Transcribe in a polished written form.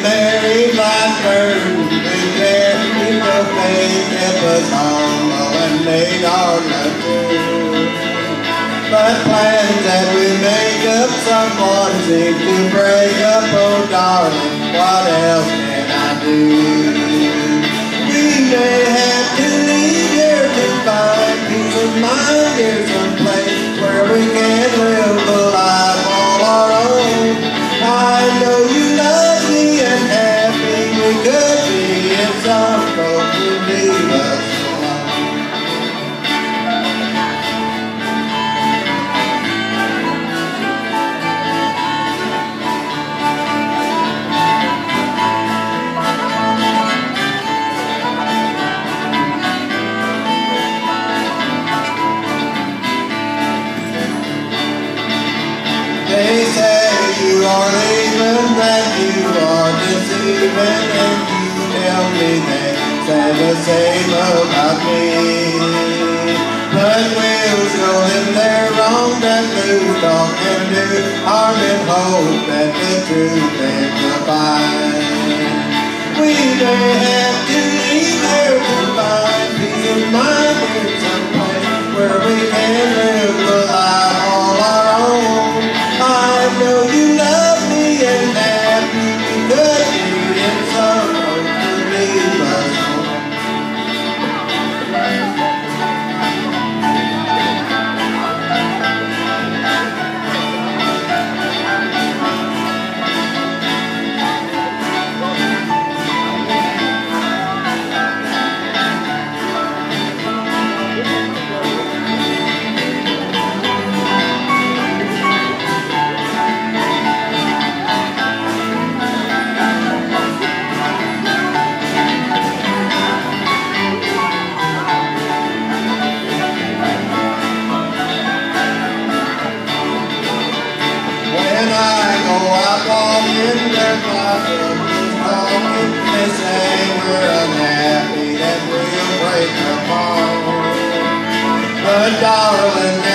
Mary Blackbird, we carried the faith that was humble and made our love true. But plans that we make up someone seem to break up, oh darling, what else can I do? We may have to leave here to find peace of mind here someplace where we can live the life all our own. I know you love me and happy we could be if some folks would leave us alone. They say you are leaving, that you are deceiving, and you tell me they say the same about me. But we'll show them they're wrong, that loose talk can do harm and hope that the truth they will find. We may have to leave here to find peace of mind here someplace where we can live the life all our own. I know you love me and happy we could be if some folks would leave us alone. When I go out walking, their closet is talking. They say we're unhappy, that we'll break apart. But darling,